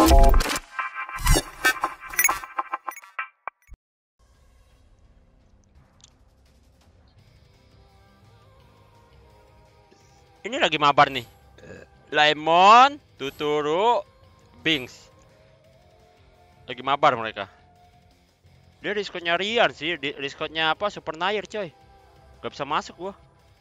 Ini lagi mabar nih. Lemon, Tuturu, Bings. Lagi mabar mereka. Dia diskotnya Rian sih, diskotnya apa? Super Nair coy. Gak bisa masuk gua.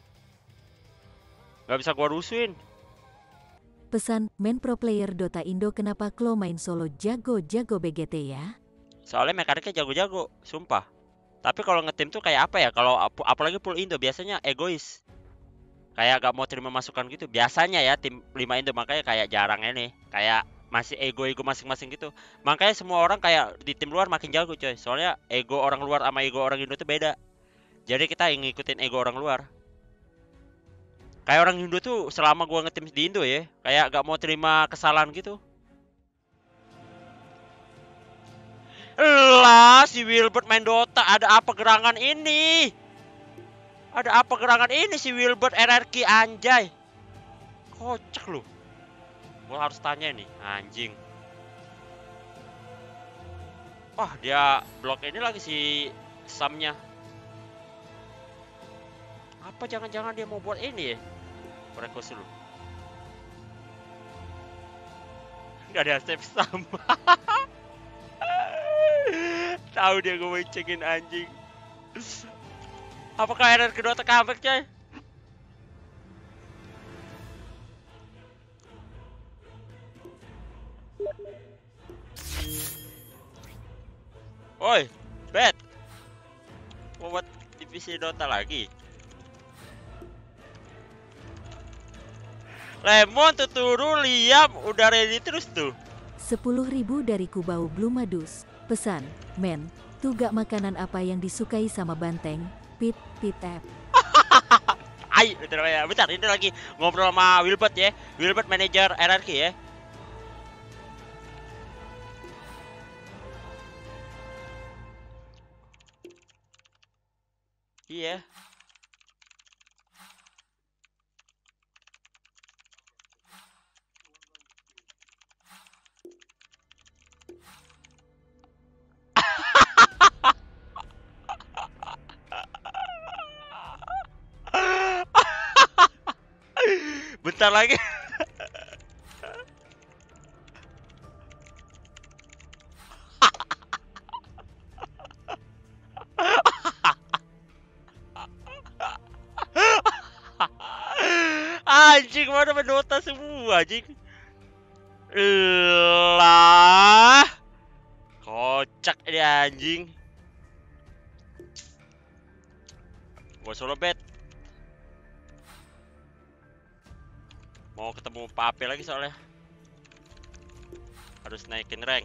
Gak bisa gua rusuin. Pesan, main pro player Dota Indo kenapa Klo main solo jago-jago BGT ya? Soalnya mekaniknya jago-jago, sumpah. Tapi kalau ngetim tuh kayak apa ya? Kalau apalagi full Indo biasanya egois. Kayak gak mau terima masukan gitu. Biasanya ya tim 5 Indo, makanya kayak jarang ini. Kayak masih ego-ego masing-masing gitu. Makanya semua orang kayak di tim luar makin jago coy. Soalnya ego orang luar sama ego orang Indo tuh beda. Jadi kita yang ngikutin ego orang luar. Kayak orang Indo tuh selama gua ngetim di Indo ya, kayak gak mau terima kesalahan gitu. Lah, si Wilbert main Dota, ada apa gerangan ini? Ada apa gerangan ini si Wilbert RRQ anjay. Kocak lu. Gua harus tanya nih, anjing. Wah, dia blok ini lagi si Samnya. Apa jangan-jangan dia mau buat ini ya? Request dulu. Gak ada save Sam. Tahu dia gue cekin anjing. Apakah error kedua comeback coy? Oi, Bet. Mau buat divisi Dota lagi? Lemon, Tuturu, Liam udah ready terus tuh. 10.000 dari Kubau Blumadus. Pesan, men, tuh gak makanan apa yang disukai sama Banteng? Pit, F. Ayo, bentar, ini lagi ngobrol sama Wilbert ya. Wilbert manajer RRQ ya. Iya. Bentar lagi. Anjing, mana main Dota semua anjing. Lah. Kocak ini anjing. Gua solo bet. Mau ketemu Pape lagi soalnya. Harus naikin rank.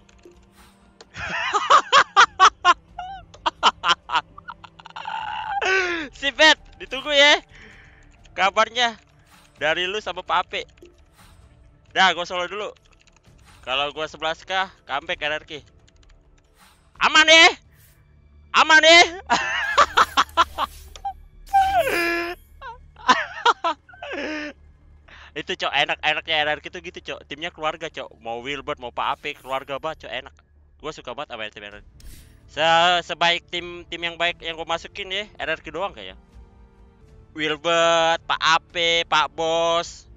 Si Bet, ditunggu ya. Kabarnya dari lu sama Pape. Dah, gua solo dulu. Kalau gua 11k, comeback RRQ. Aman deh. Aman deh. Itu cok, enak-enaknya RRQ tuh gitu cok. Timnya keluarga cok. Mau Wilbert, mau Pak Ape, keluarga banget cok, enak. Gue suka banget sama tim RRQ. Sebaik tim yang baik yang gue masukin ya, RRQ doang kayaknya. Wilbert, Pak Ape, Pak Bos.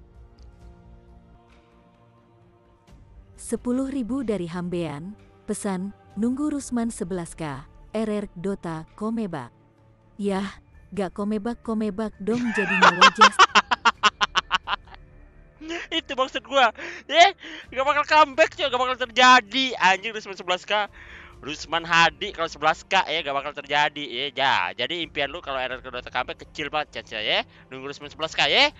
10.000 dari Hambean. Pesan, nunggu Rusman 11k. RR Dota Komebak. Yah, gak komebak dong jadinya wajah. Itu maksud gua. Gak bakal comeback coy, gak bakal terjadi. Anjing Rusman 11k. Rusman Hadi kalau 11k ya gak bakal terjadi ya. Jadi impian lu kalau RR Dota comeback kecil banget chance ya. Nunggu Rusman 11k ya.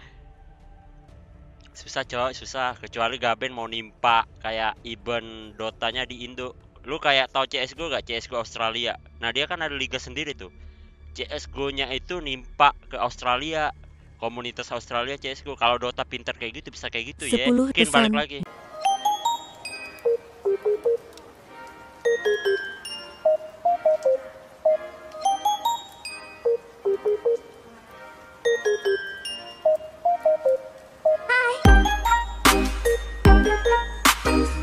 Susah coy, susah. Kecuali Gaben mau nimpa kayak event Dotanya di Indo. Lu kayak tahu CSGO gak? CSGO Australia. Nah, dia kan ada liga sendiri tuh. CSGO-nya itu nimpa ke Australia. Komunitas Australia CSGO. Kalau Dota pinter kayak gitu bisa kayak gitu ya. Mungkin balik lagi. Hai.